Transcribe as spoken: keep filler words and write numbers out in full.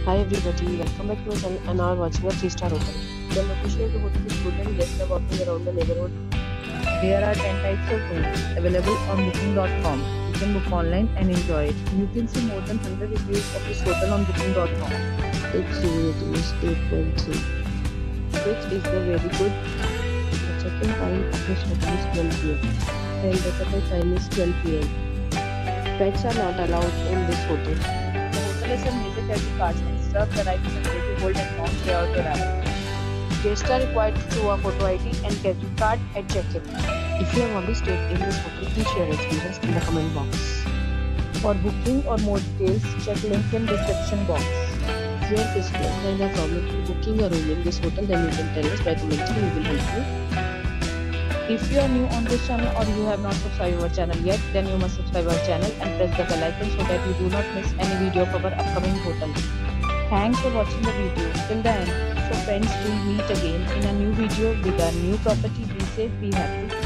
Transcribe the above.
Hi everybody, welcome back to my channel and now watching a three star hotel. The location of the hotel is good and guests are walking around the neighborhood. There are ten types of rooms available on booking dot com. You can book online and enjoy it. You can see more than one hundred reviews of this hotel on booking dot com. Its rating is eight point three, which is the very good. The check-in time of this hotel is twelve p m and the check-out time is twelve p m Pets are not allowed in this hotel. The hotel has some major credit cards and reserves the right to temporarily hold an amount prior to arrival. Guests are required to show a photo I D and credit card at check-in. If you have already stayed in this hotel, please share your experience in the comment box. For booking or more details, check link in description box. If you are facing any kind of problem in booking a room in this hotel, then you can tell us by commenting. We will help you. If you are new on this channel or you have not subscribed our channel yet, then you must subscribe our channel and press the bell icon so that you do not miss any video of our upcoming hotel. Thanks for watching the video till the end. So friends, we'll meet again in a new video with a new property. Be safe, be happy.